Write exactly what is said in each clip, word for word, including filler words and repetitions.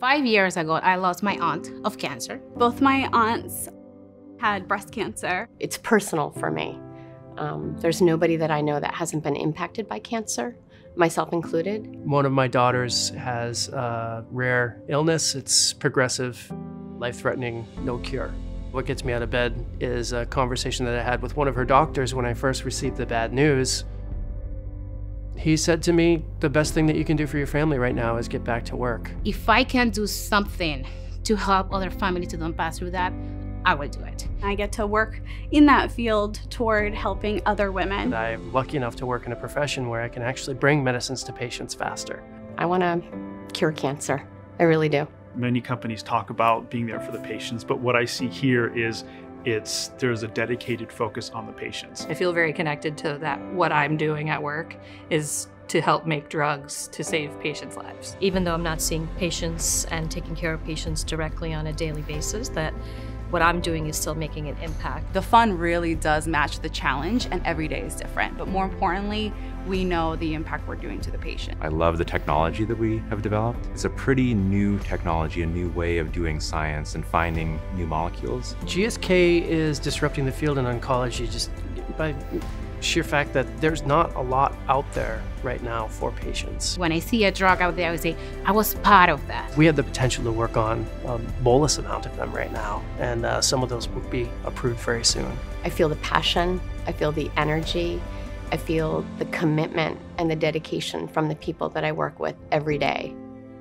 Five years ago, I lost my aunt of cancer. Both my aunts had breast cancer. It's personal for me. Um, there's nobody that I know that hasn't been impacted by cancer, myself included. One of my daughters has a rare illness. It's progressive, life-threatening, no cure. What gets me out of bed is a conversation that I had with one of her doctors when I first received the bad news. He said to me, the best thing that you can do for your family right now is get back to work. If I can do something to help other families to don't pass through that, I will do it. I get to work in that field toward helping other women. And I'm lucky enough to work in a profession where I can actually bring medicines to patients faster. I want to cure cancer. I really do. Many companies talk about being there for the patients, but what I see here is it's there's a dedicated focus on the patients. I feel very connected to that. What I'm doing at work is to help make drugs to save patients' lives. Even though I'm not seeing patients and taking care of patients directly on a daily basis, that what I'm doing is still making an impact. The fun really does match the challenge, and every day is different. But more importantly, we know the impact we're doing to the patient. I love the technology that we have developed. It's a pretty new technology, a new way of doing science and finding new molecules. G S K is disrupting the field in oncology just by sheer fact that there's not a lot out there right now for patients. When I see a drug out there, I would say, I was part of that. We have the potential to work on a bolus amount of them right now, and uh, some of those will be approved very soon. I feel the passion, I feel the energy, I feel the commitment and the dedication from the people that I work with every day.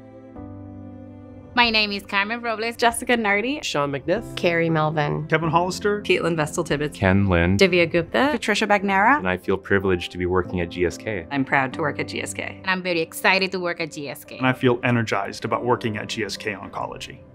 My name is Carmen Robles. Jessica Nardi. Sean McNiff. Carrie Melvin. Kevin Hollister. Caitlin Vestal-Tibbetts. Ken Lin. Divya Gupta. Patricia Bagnara. And I feel privileged to be working at G S K. I'm proud to work at G S K. And I'm very excited to work at G S K. And I feel energized about working at G S K Oncology.